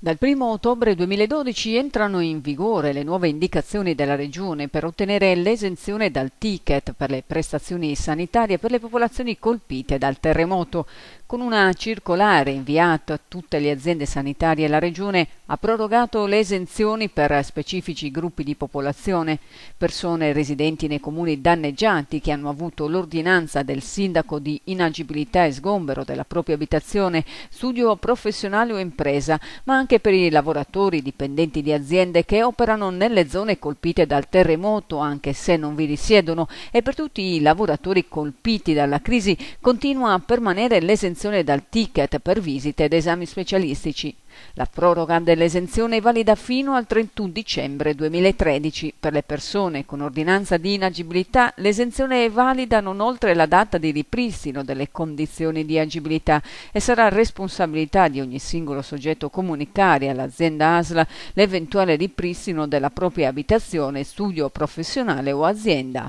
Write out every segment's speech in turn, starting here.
Dal 1° ottobre 2012 entrano in vigore le nuove indicazioni della Regione per ottenere l'esenzione dal ticket per le prestazioni sanitarie per le popolazioni colpite dal terremoto. Con una circolare inviata a tutte le aziende sanitarie, la Regione ha prorogato le esenzioni per specifici gruppi di popolazione, persone residenti nei comuni danneggiati che hanno avuto l'ordinanza del sindaco di inagibilità e sgombero della propria abitazione, studio professionale o impresa, ma anche per i lavoratori dipendenti di aziende che operano nelle zone colpite dal terremoto anche se non vi risiedono, e per tutti i lavoratori colpiti dalla crisi continua a permanere l'esenzione dal ticket per visite ed esami specialistici. La proroga dell'esenzione è valida fino al 31 dicembre 2013. Per le persone con ordinanza di inagibilità l'esenzione è valida non oltre la data di ripristino delle condizioni di agibilità e sarà responsabilità di ogni singolo soggetto comunicare all'azienda ASL l'eventuale ripristino della propria abitazione, studio professionale o azienda.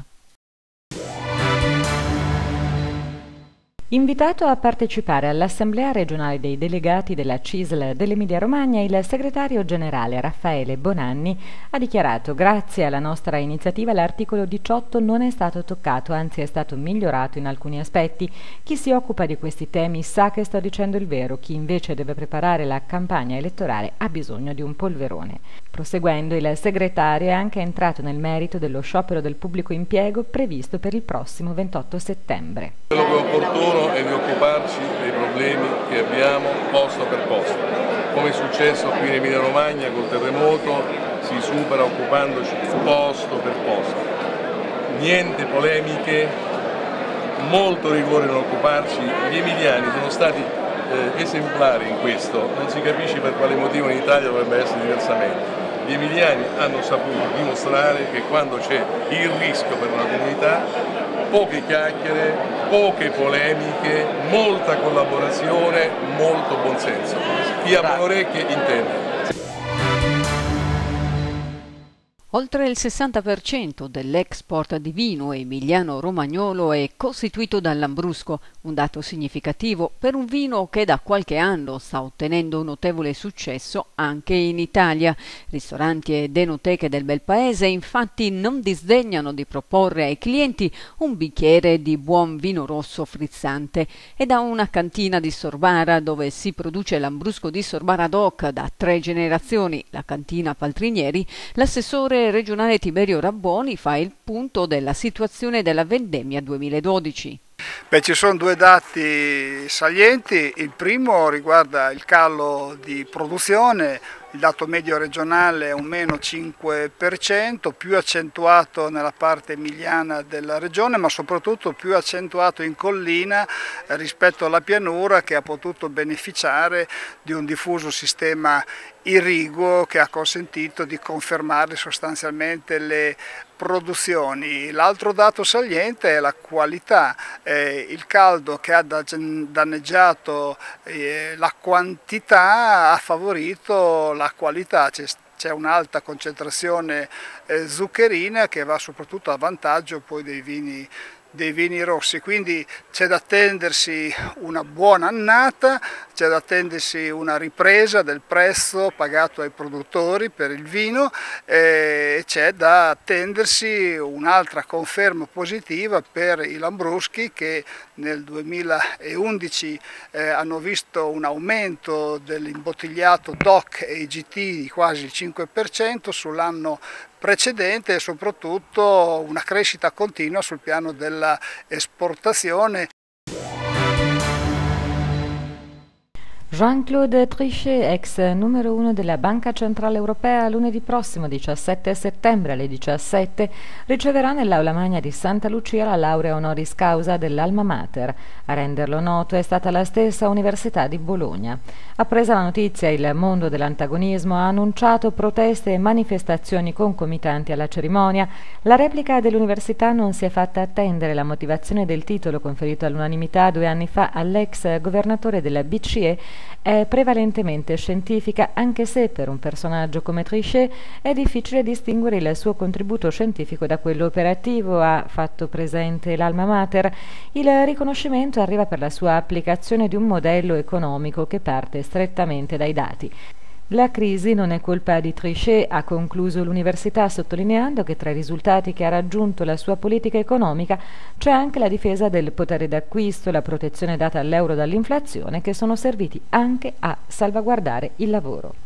Invitato a partecipare all'Assemblea regionale dei delegati della CISL dell'Emilia-Romagna, il segretario generale Raffaele Bonanni ha dichiarato: grazie alla nostra iniziativa l'articolo 18 non è stato toccato, anzi è stato migliorato in alcuni aspetti. Chi si occupa di questi temi sa che sto dicendo il vero, chi invece deve preparare la campagna elettorale ha bisogno di un polverone. Proseguendo, il segretario è anche entrato nel merito dello sciopero del pubblico impiego previsto per il prossimo 28 settembre. Quello che è opportuno è di occuparci dei problemi che abbiamo posto per posto. Come è successo qui in Emilia Romagna col terremoto, si supera occupandoci posto per posto. Niente polemiche, molto rigore nell'occuparci. Gli emiliani sono stati esemplari in questo, non si capisce per quale motivo in Italia dovrebbe essere diversamente. Gli emiliani hanno saputo dimostrare che quando c'è il rischio per una comunità, poche chiacchiere, poche polemiche, molta collaborazione, molto buonsenso. Chi ha buone orecchie intende. Oltre il 60% dell'export di vino emiliano-romagnolo è costituito dal Lambrusco, un dato significativo per un vino che da qualche anno sta ottenendo un notevole successo anche in Italia. Ristoranti ed enoteche del bel paese infatti non disdegnano di proporre ai clienti un bicchiere di buon vino rosso frizzante, e da una cantina di Sorbara, dove si produce Lambrusco di Sorbara DOC da 3 generazioni, la cantina Paltrinieri, l'assessore regionale Tiberio Rabboni fa il punto della situazione della vendemmia 2012. Ci sono 2 dati salienti. Il primo riguarda il calo di produzione. Il dato medio regionale è un meno 5%, più accentuato nella parte emiliana della regione, ma soprattutto più accentuato in collina rispetto alla pianura, che ha potuto beneficiare di un diffuso sistema irriguo che ha consentito di confermare sostanzialmente le produzioni. L'altro dato saliente è la qualità. Il caldo che ha danneggiato la quantità ha favorito la qualità. C'è un'alta concentrazione zuccherina che va soprattutto a vantaggio poi dei vini rossi, quindi c'è da attendersi una buona annata, c'è da attendersi una ripresa del prezzo pagato ai produttori per il vino, e c'è da attendersi un'altra conferma positiva per i Lambruschi, che nel 2011 hanno visto un aumento dell'imbottigliato DOC e IGT di quasi il 5% sull'anno precedente, e soprattutto una crescita continua sul piano della esportazione. Jean-Claude Trichet, ex numero 1 della Banca Centrale Europea, lunedì prossimo 17 settembre alle 17 riceverà nell'Aula Magna di Santa Lucia la laurea honoris causa dell'Alma Mater. A renderlo noto è stata la stessa Università di Bologna. Appresa la notizia, il mondo dell'antagonismo ha annunciato proteste e manifestazioni concomitanti alla cerimonia. La replica dell'università non si è fatta attendere. La motivazione del titolo, conferito all'unanimità 2 anni fa all'ex governatore della BCE, è prevalentemente scientifica, anche se per un personaggio come Trichet è difficile distinguere il suo contributo scientifico da quello operativo, ha fatto presente l'Alma Mater. Il riconoscimento arriva per la sua applicazione di un modello economico che parte strettamente dai dati. La crisi non è colpa di Trichet, ha concluso l'università sottolineando che tra i risultati che ha raggiunto la sua politica economica c'è anche la difesa del potere d'acquisto e la protezione data all'euro dall'inflazione, che sono serviti anche a salvaguardare il lavoro.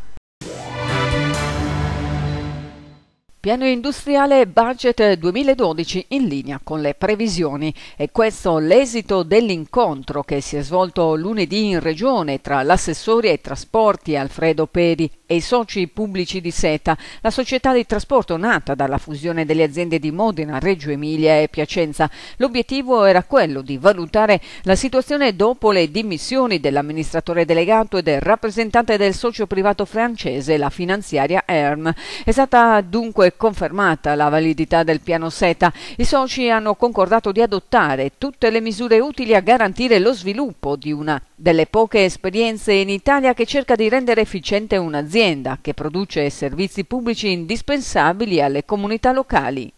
Piano industriale budget 2012 in linea con le previsioni. E questo l'esito dell'incontro che si è svolto lunedì in regione tra l'assessore ai trasporti Alfredo Peri e i soci pubblici di SETA, la società di trasporto nata dalla fusione delle aziende di Modena, Reggio Emilia e Piacenza. L'obiettivo era quello di valutare la situazione dopo le dimissioni dell'amministratore delegato e del rappresentante del socio privato francese, la finanziaria ERM. È stata dunque confermata la validità del piano SETA. I soci hanno concordato di adottare tutte le misure utili a garantire lo sviluppo di una delle poche esperienze in Italia che cerca di rendere efficiente un'azienda che produce servizi pubblici indispensabili alle comunità locali.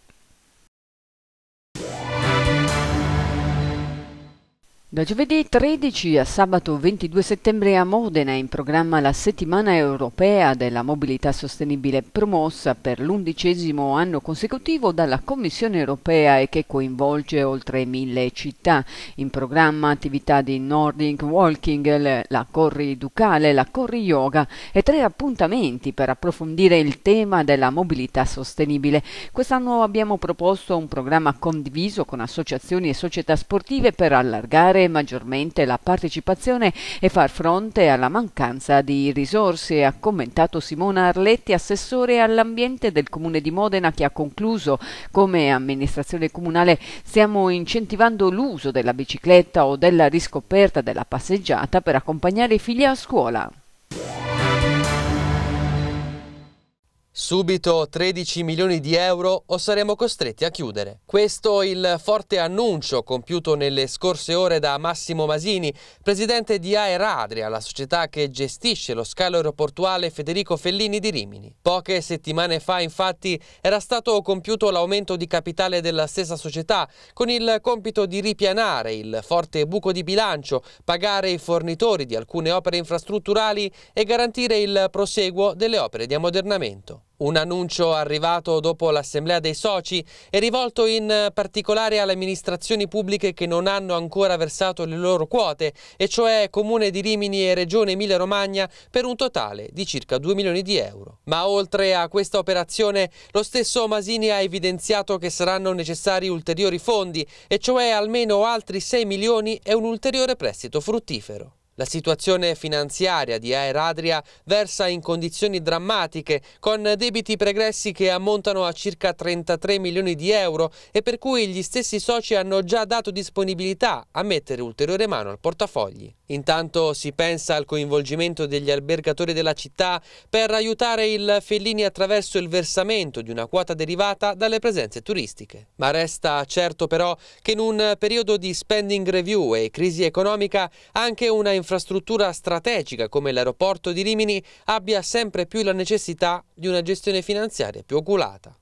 Da giovedì 13 a sabato 22 settembre a Modena è in programma la Settimana Europea della Mobilità Sostenibile, promossa per l'11° anno consecutivo dalla Commissione Europea e che coinvolge oltre 1000 città. In programma attività di Nordic Walking, la Corri Ducale, la Corri Yoga e 3 appuntamenti per approfondire il tema della mobilità sostenibile. Quest'anno abbiamo proposto un programma condiviso con associazioni e società sportive per allargare maggiormente la partecipazione e far fronte alla mancanza di risorse, ha commentato Simona Arletti, assessore all'ambiente del Comune di Modena, che ha concluso: come amministrazione comunale stiamo incentivando l'uso della bicicletta o della riscoperta della passeggiata per accompagnare i figli a scuola. Subito 13 milioni di euro o saremo costretti a chiudere. Questo il forte annuncio compiuto nelle scorse ore da Massimo Masini, presidente di Air Adria, la società che gestisce lo scalo aeroportuale Federico Fellini di Rimini. Poche settimane fa, infatti, era stato compiuto l'aumento di capitale della stessa società, con il compito di ripianare il forte buco di bilancio, pagare i fornitori di alcune opere infrastrutturali e garantire il proseguo delle opere di ammodernamento. Un annuncio arrivato dopo l'assemblea dei soci e rivolto in particolare alle amministrazioni pubbliche che non hanno ancora versato le loro quote, e cioè Comune di Rimini e Regione Emilia-Romagna, per un totale di circa 2 milioni di euro. Ma oltre a questa operazione, lo stesso Masini ha evidenziato che saranno necessari ulteriori fondi, e cioè almeno altri 6 milioni e un ulteriore prestito fruttifero. La situazione finanziaria di Air Adria versa in condizioni drammatiche, con debiti pregressi che ammontano a circa 33 milioni di euro e per cui gli stessi soci hanno già dato disponibilità a mettere ulteriore mano al portafogli. Intanto si pensa al coinvolgimento degli albergatori della città per aiutare il Fellini attraverso il versamento di una quota derivata dalle presenze turistiche. Ma resta certo però che in un periodo di spending review e crisi economica anche una infrastruttura strategica come l'aeroporto di Rimini abbia sempre più la necessità di una gestione finanziaria più oculata.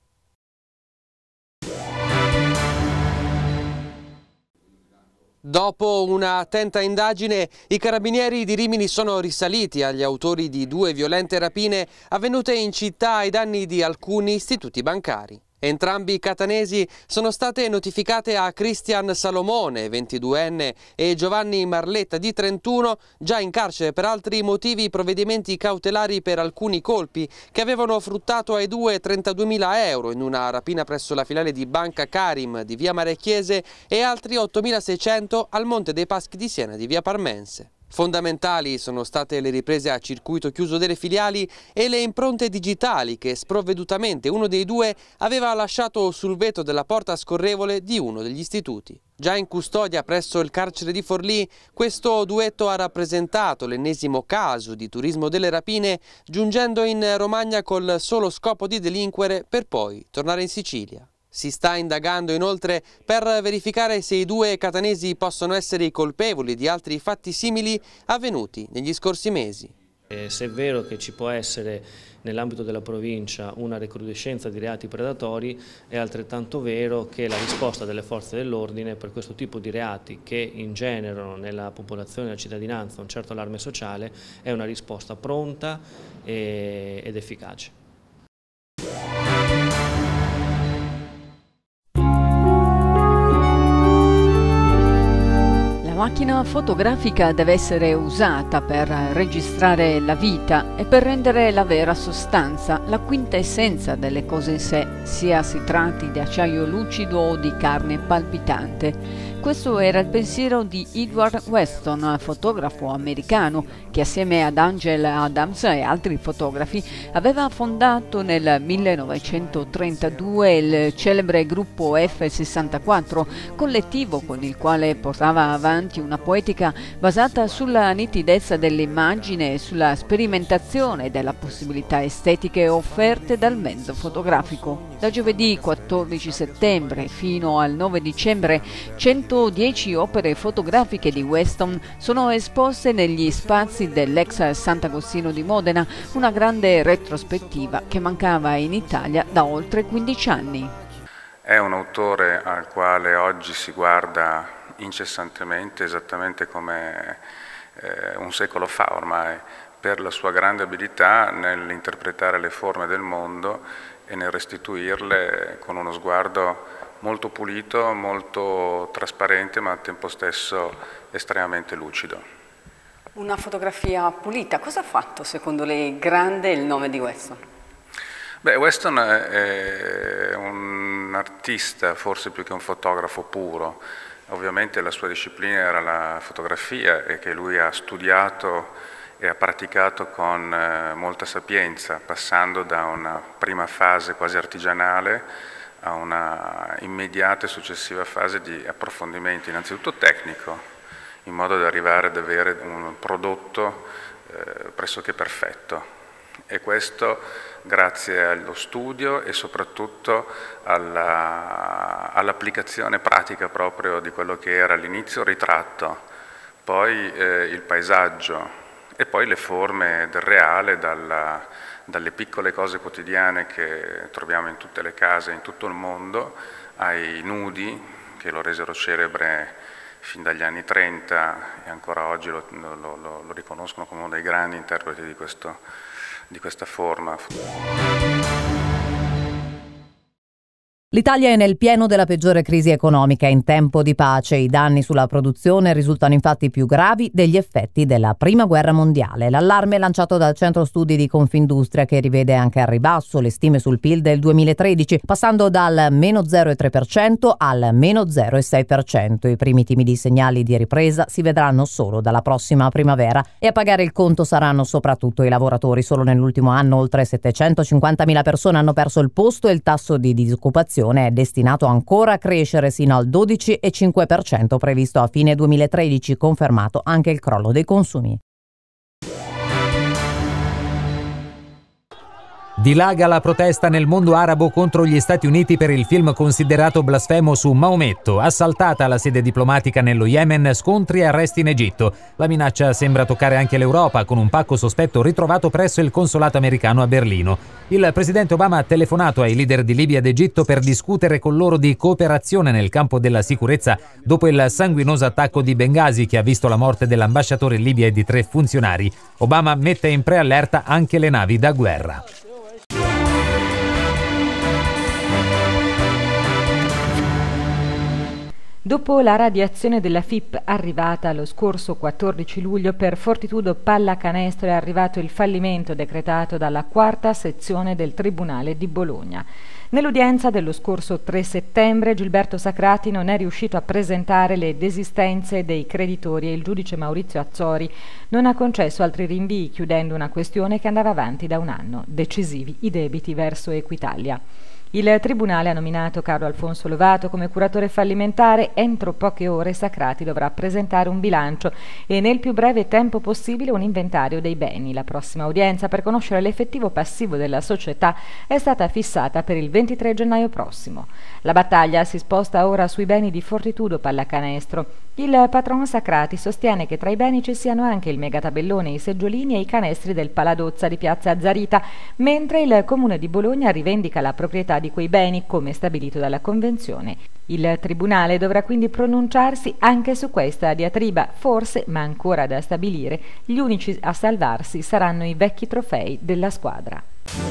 Dopo una attenta indagine, i carabinieri di Rimini sono risaliti agli autori di 2 violente rapine avvenute in città ai danni di alcuni istituti bancari. Entrambi i catanesi sono state notificate a Cristian Salomone, 22enne, e Giovanni Marletta, di 31, già in carcere per altri motivi, provvedimenti cautelari per alcuni colpi che avevano fruttato ai due 32.000 euro in una rapina presso la filiale di Banca Karim di via Marecchiese e altri 8.600 al Monte dei Paschi di Siena di via Parmense. Fondamentali sono state le riprese a circuito chiuso delle filiali e le impronte digitali che sprovvedutamente uno dei due aveva lasciato sul vetro della porta scorrevole di uno degli istituti. Già in custodia presso il carcere di Forlì, questo duetto ha rappresentato l'ennesimo caso di turismo delle rapine, giungendo in Romagna col solo scopo di delinquere per poi tornare in Sicilia. Si sta indagando inoltre per verificare se i due catanesi possono essere i colpevoli di altri fatti simili avvenuti negli scorsi mesi. Se è vero che ci può essere nell'ambito della provincia una recrudescenza di reati predatori, è altrettanto vero che la risposta delle forze dell'ordine per questo tipo di reati, che ingenerano nella popolazione e nella cittadinanza un certo allarme sociale, è una risposta pronta ed efficace. La macchina fotografica deve essere usata per registrare la vita e per rendere la vera sostanza, la quintessenza delle cose in sé, sia si tratti di acciaio lucido o di carne palpitante. Questo era il pensiero di Edward Weston, fotografo americano, che assieme ad Ansel Adams e altri fotografi aveva fondato nel 1932 il celebre gruppo F64, collettivo con il quale portava avanti una poetica basata sulla nitidezza dell'immagine e sulla sperimentazione delle possibilità estetiche offerte dal mezzo fotografico. Da giovedì 14 settembre fino al 9 dicembre 110 opere fotografiche di Weston sono esposte negli spazi dell'ex Sant'Agostino di Modena, una grande retrospettiva che mancava in Italia da oltre 15 anni. È un autore al quale oggi si guarda incessantemente, esattamente come un secolo fa ormai, per la sua grande abilità nell'interpretare le forme del mondo e nel restituirle con uno sguardo molto pulito, molto trasparente, ma al tempo stesso estremamente lucido. Una fotografia pulita. Cosa ha fatto secondo lei grande il nome di Weston? Beh, Weston è un artista, forse più che un fotografo puro. Ovviamente la sua disciplina era la fotografia e che lui ha studiato e ha praticato con molta sapienza, passando da una prima fase quasi artigianale a una immediata e successiva fase di approfondimento, innanzitutto tecnico, in modo da arrivare ad avere un prodotto pressoché perfetto. E questo grazie allo studio e soprattutto all'applicazione pratica proprio di quello che era all'inizio il ritratto, poi il paesaggio e poi le forme del reale, dalle piccole cose quotidiane che troviamo in tutte le case, in tutto il mondo, ai nudi che lo resero celebre fin dagli anni 30 e ancora oggi lo riconoscono come uno dei grandi interpreti di questa forma. L'Italia è nel pieno della peggiore crisi economica in tempo di pace. I danni sulla produzione risultano infatti più gravi degli effetti della Prima Guerra Mondiale. L'allarme è lanciato dal Centro Studi di Confindustria, che rivede anche al ribasso le stime sul PIL del 2013, passando dal meno 0,3% al meno 0,6%. I primi timidi segnali di ripresa si vedranno solo dalla prossima primavera e a pagare il conto saranno soprattutto i lavoratori. Solo nell'ultimo anno oltre 750.000 persone hanno perso il posto e il tasso di disoccupazione è destinato ancora a crescere sino al 12,5% previsto a fine 2013, confermato anche il crollo dei consumi. Dilaga la protesta nel mondo arabo contro gli Stati Uniti per il film considerato blasfemo su Maometto. Assaltata la sede diplomatica nello Yemen, scontri e arresti in Egitto. La minaccia sembra toccare anche l'Europa, con un pacco sospetto ritrovato presso il consolato americano a Berlino. Il presidente Obama ha telefonato ai leader di Libia ed Egitto per discutere con loro di cooperazione nel campo della sicurezza dopo il sanguinoso attacco di Bengasi che ha visto la morte dell'ambasciatore in Libia e di 3 funzionari. Obama mette in preallerta anche le navi da guerra. Dopo la radiazione della FIP arrivata lo scorso 14 luglio, per Fortitudo Pallacanestro è arrivato il fallimento decretato dalla 4ª sezione del Tribunale di Bologna. Nell'udienza dello scorso 3 settembre Gilberto Sacrati non è riuscito a presentare le desistenze dei creditori e il giudice Maurizio Azzori non ha concesso altri rinvii, chiudendo una questione che andava avanti da un anno, decisivi i debiti verso Equitalia. Il Tribunale ha nominato Carlo Alfonso Lovato come curatore fallimentare. Entro poche ore Sacrati dovrà presentare un bilancio e nel più breve tempo possibile un inventario dei beni. La prossima udienza per conoscere l'effettivo passivo della società è stata fissata per il 23 gennaio prossimo. La battaglia si sposta ora sui beni di Fortitudo Pallacanestro. Il patron Sacrati sostiene che tra i beni ci siano anche il megatabellone, i seggiolini e i canestri del Paladozza di Piazza Azzarita, mentre il Comune di Bologna rivendica la proprietà di quei beni come stabilito dalla Convenzione. Il Tribunale dovrà quindi pronunciarsi anche su questa diatriba. Forse, ma ancora da stabilire, gli unici a salvarsi saranno i vecchi trofei della squadra.